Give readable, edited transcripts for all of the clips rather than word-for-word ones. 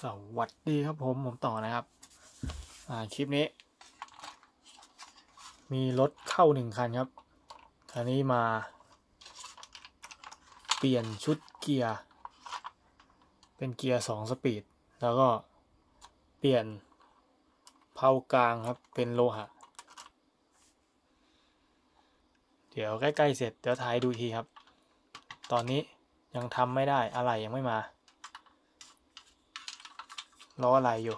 สวัสดีครับผมต่อนะครับคลิปนี้มีรถเข้า1 คันครับคันนี้มาเปลี่ยนชุดเกียร์เป็นเกียร์2 สปีดแล้วก็เปลี่ยนเพลากลางครับเป็นโลหะเดี๋ยวใกล้ๆเสร็จเดี๋ยวถ่ายดูทีครับตอนนี้ยังทำไม่ได้อะไรยังไม่มารออะไรอยู่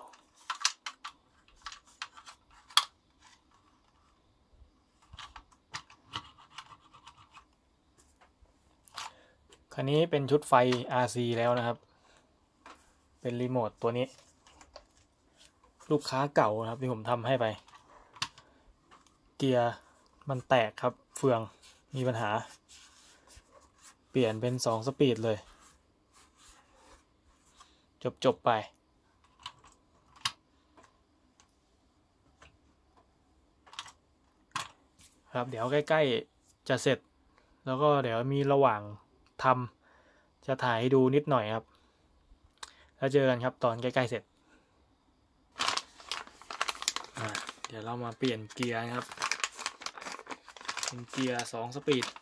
คันนี้เป็นชุดไฟ RC แล้วนะครับเป็นรีโมทตัวนี้ลูกค้าเก่านะครับที่ผมทำให้ไปเกียร์มันแตกครับเฟืองมีปัญหาเปลี่ยนเป็น2 สปีดเลยจบไปครับเดี๋ยวใกล้ๆจะเสร็จแล้วก็เดี๋ยวมีระหว่างทำจะถ่ายให้ดูนิดหน่อยครับแล้วเจอกันครับตอนใกล้ๆเสร็จเดี๋ยวเรามาเปลี่ยนเกียร์นะครับเป็นเกียร์2 สปีด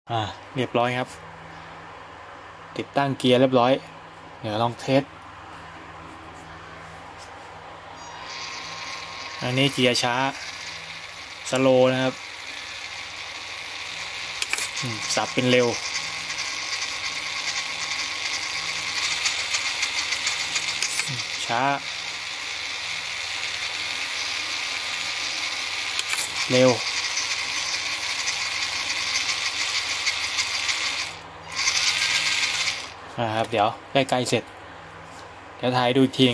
เรียบร้อยครับติดตั้งเกียร์เรียบร้อยเดี๋ยวลองเทสอันนี้เกียร์ช้าสโลว์นะครับสับเป็นเร็วช้าเร็วครับเดี๋ยวใกล้ๆเสร็จเดี๋ยวถ่ายดูอีกที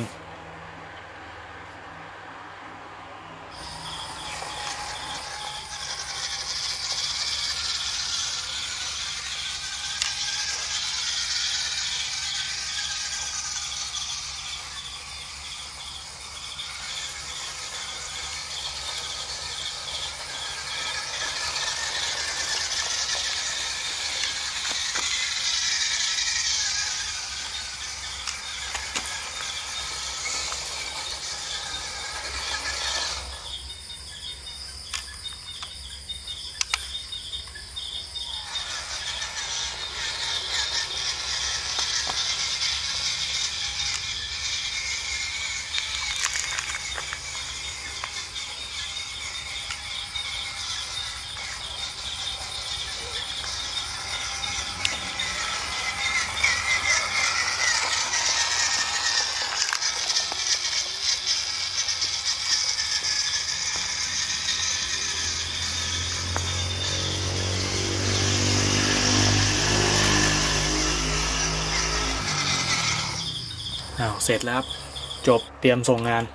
เสร็จแล้วครับจบเตรียมส่งงาน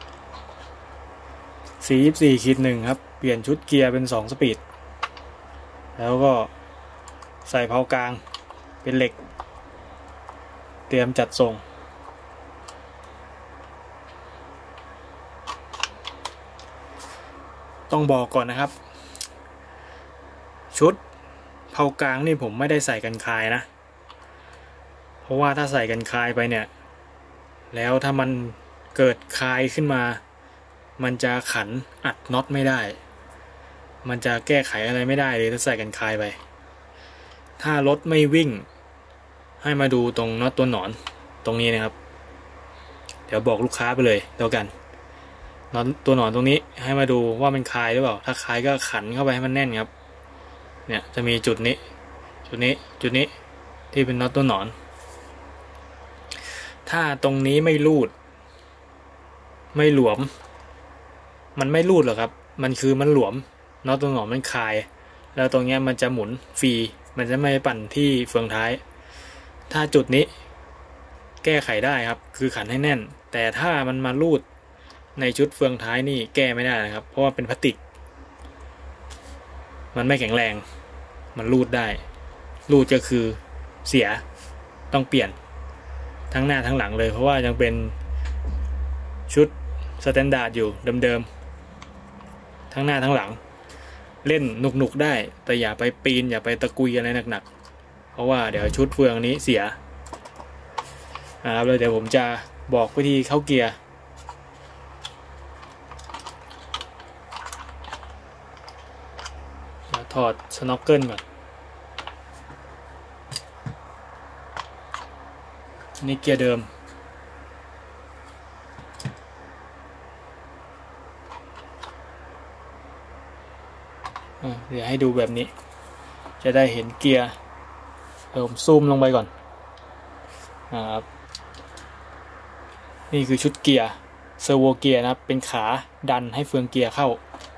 44-1 ครับเปลี่ยนชุดเกียร์เป็น2 สปีดแล้วก็ใส่เพากลางเป็นเหล็กเตรียมจัดส่งต้องบอกก่อนนะครับชุดเพากลางนี่ผมไม่ได้ใส่กันคายนะเพราะว่าถ้าใส่กันคายไปเนี่ยแล้วถ้ามันเกิดคายขึ้นมามันจะขันอัดน็อตไม่ได้มันจะแก้ไขอะไรไม่ได้เลยถ้าใส่กันคายไปถ้ารถไม่วิ่งให้มาดูตรงน็อตตัวหนอนตรงนี้นะครับเดี๋ยวบอกลูกค้าไปเลยเดียวกันน็อตตัวหนอนตรงนี้ให้มาดูว่ามันคายหรือเปล่าถ้าคายก็ขันเข้าไปให้มันแน่นครับเนี่ยจะมีจุดนี้จุดนี้ที่เป็นน็อตตัวหนอนถ้าตรงนี้ไม่รูดไม่หลวมมันไม่รูดหรอกครับมันคือมันหลวมน็อตตัวหนอนมันคายแล้วตรงนี้มันจะหมุนฟรีมันจะไม่ปั่นที่เฟืองท้ายถ้าจุดนี้แก้ไขได้ครับคือขันให้แน่นแต่ถ้ามันมารูดในชุดเฟืองท้ายนี่แก้ไม่ได้นะครับเพราะว่าเป็นพลาสติกมันไม่แข็งแรงมันรูดได้รูดก็คือเสียต้องเปลี่ยนทั้งหน้าทั้งหลังเลยเพราะว่ายังเป็นชุดสแตนดาร์ดอยู่เดิมๆทั้งหน้าทั้งหลังเล่นหนุกๆได้แต่อย่าไปปีนอย่าไปตะกุยอะไรหนักๆเพราะว่าเดี๋ยวชุดเฟืองนี้เสียเลยเดี๋ยวผมจะบอกวิธีเข้าเกียร์ถอดสน็อกเกิลก่อนนี่เกียร์เดิมเดี๋ยวให้ดูแบบนี้จะได้เห็นเกียร์ผมซูมลงไปก่อนครับนี่คือชุดเกียร์เซอร์โวเกียร์นะครับเป็นขาดันให้เฟืองเกียร์เข้า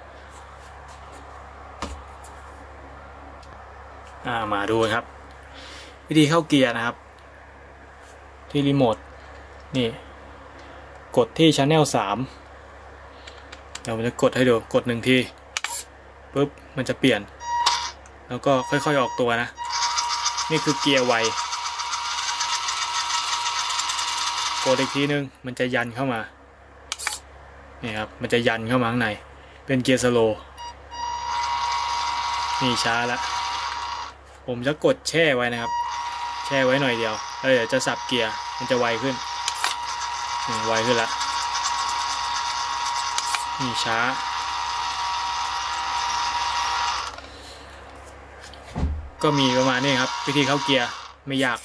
มาดูครับวิธีเข้าเกียร์นะครับที่รีโมทนี่กดที่ Channel 3เดี๋ยวมันจะกดให้ดูกด1 ทีปุ๊บมันจะเปลี่ยนแล้วก็ค่อยๆออกตัวนะนี่คือเกียร์ไวกดอีกทีนึงมันจะยันเข้ามานี่ครับมันจะยันเข้ามาข้างในเป็นเกียร์สโลว์นี่ช้าละผมจะกดแช่ไว้นะครับแช่ไว้หน่อยเดียวแล้วเดี๋ยวจะสับเกียร์มันจะไวขึ้นไวขึ้นละนี่ช้า กก็มีประมาณนี้ครับวิธีเข้าเกียร์ไม่ยาก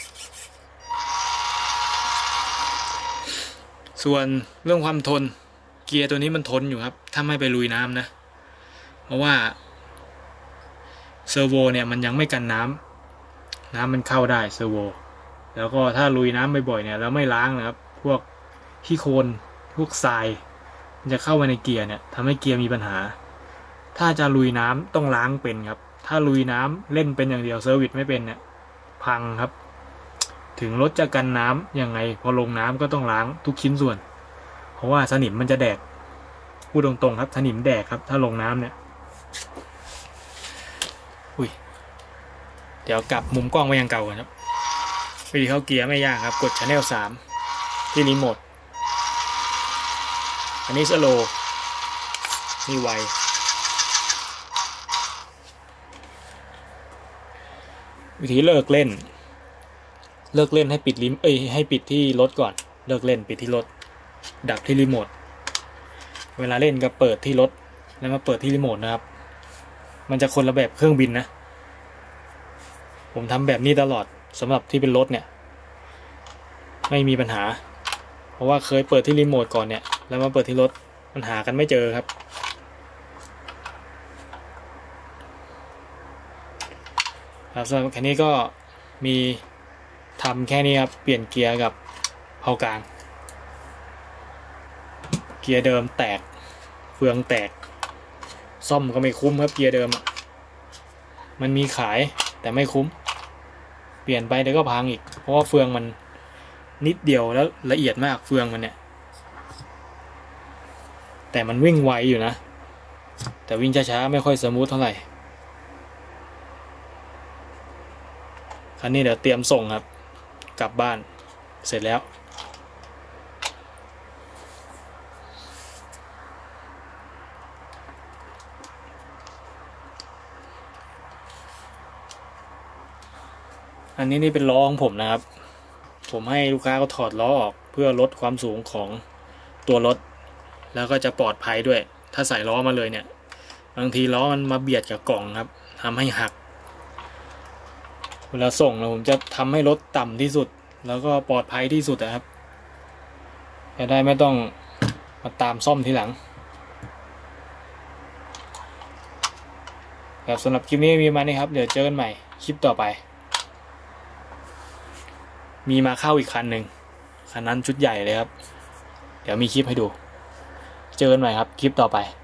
ส่วนเรื่องความทนเกียร์ตัวนี้มันทนอยู่ครับถ้าไม่ไปลุยน้ำนะเพราะว่าเซอร์โวเนี่ยมันยังไม่กันน้ำมันเข้าได้เซอร์โวแล้วก็ถ้าลุยน้ำบ่อยๆเนี่ยแล้วไม่ล้างนะครับพวกขี้โคลนพวกทรายมันจะเข้ามาในเกียร์เนี่ยทำให้เกียร์มีปัญหาถ้าจะลุยน้ำต้องล้างเป็นครับถ้าลุยน้ำเล่นเป็นอย่างเดียวเซอร์วิสไม่เป็นเนี่ยพังครับถึงรถจะกันน้ำยังไงพอลงน้ำก็ต้องล้างทุกชิ้นส่วนเพราะว่าสนิมมันจะแดกพูดตรงๆครับสนิมแดกครับถ้าลงน้ำเนี่ยเดี๋ยวกลับมุมกล้องไปยังเก่ากันครับวิธีเข้าเกียร์ไม่ยากครับกด Channel 3ที่รีโมทอันนี้สโลว์นี่ไววิธีเลิกเล่นให้ปิดให้ปิดที่รถก่อนเลิกเล่นปิดที่รถดับที่รีโมทเวลาเล่นก็เปิดที่รถแล้วมาเปิดที่รีโมทนะครับมันจะคนละแบบเครื่องบินนะผมทำแบบนี้ตลอดสำหรับที่เป็นรถเนี่ยไม่มีปัญหาเพราะว่าเคยเปิดที่รีโมทก่อนเนี่ยแล้วมาเปิดที่รถมันหากันไม่เจอครับสำหรับแค่นี้ก็มีทำแค่นี้ครับเปลี่ยนเกียร์กับเผากลางเกียร์เดิมแตกเฟืองแตกซ่อมก็ไม่คุ้มครับเกียร์เดิมมันมีขายแต่ไม่คุ้มเปลี่ยนไปเดี๋ยวก็พังอีกเพราะว่าเฟืองมันนิดเดียวแล้วละเอียดมากเฟืองมันเนี่ยแต่มันวิ่งไวอยู่นะแต่วิ่งช้าๆไม่ค่อยสมูทเท่าไหร่คันนี้เดี๋ยวเตรียมส่งครับกลับบ้านเสร็จแล้วอันนี้นี่เป็นล้อของผมนะครับผมให้ลูกค้าเขาถอดล้อออกเพื่อลดความสูงของตัวรถแล้วก็จะปลอดภัยด้วยถ้าใส่ล้อมาเลยเนี่ยบางทีล้อมันมาเบียดกับกล่องครับทำให้หักเวลาส่งผมจะทำให้รถต่ำที่สุดแล้วก็ปลอดภัยที่สุดนะครับจะได้ไม่ต้องมาตามซ่อมทีหลังสำหรับคลิปนี้มีมานี่ครับเดี๋ยวเจอกันใหม่คลิปต่อไปมีมาเข้าอีกคันหนึ่งคันนั้นชุดใหญ่เลยครับเดี๋ยวมีคลิปให้ดูเจอกันใหม่ครับคลิปต่อไป